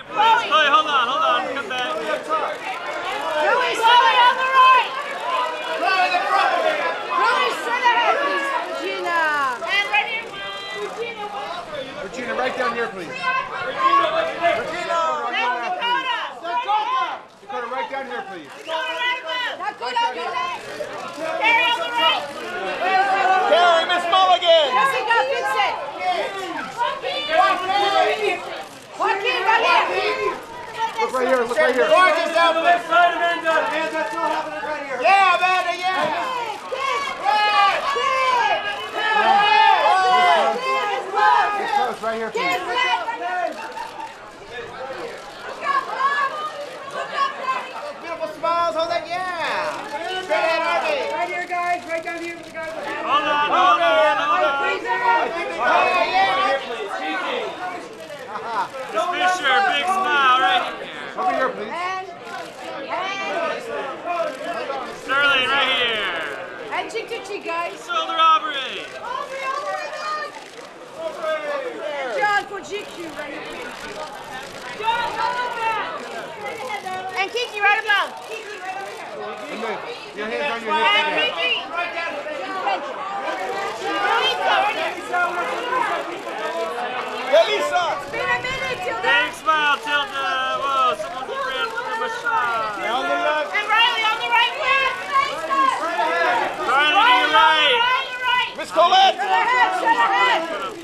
please. Chloe, hold on. Come back. Chloe, on the right. Chloe, the front. Chloe, straight ahead, please. Regina. And right here. Regina, right down here, please. Regina. Dakota, right down here, please. Dakota, Carey on the right. Carey, Miss Mulligan. Jessica, Vincent. Joaquin, right here. Look right here, look right here. Gorgeous outfit. Hands, that's still happening right here. Yeah, Amanda, yeah. Get close, right here, please. Beautiful smiles, hold that, yeah. Straight ahead, Armie. Right here, guys, right down here with the guys. Hold on. Miss Fisher, big smile right here. Over here, please. Sterling, right here. And cheek to cheek, guys. Shoulder Aubrey. John for GQ, right here. John, come on back. And Kiki, right above. Kiki, right over here. Your hands on your hips. And Kiki. Yalitza. It's been a minute, Tilda. Big smile, Tilda. Whoa, someone ran from a shot. On the left. And Riley on the right wing. Riley, to your right. Miss Collette. Straight ahead.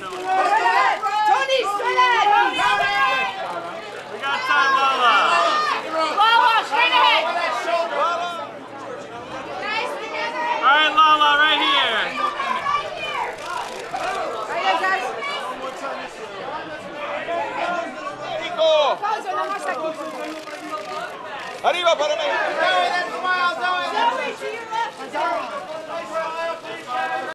Toni, straight ahead. We got time, Lala. Lala, straight ahead. All right, Lala, right here. Right here, guys. Arriba para mí. Zoe, that smile, Zoe.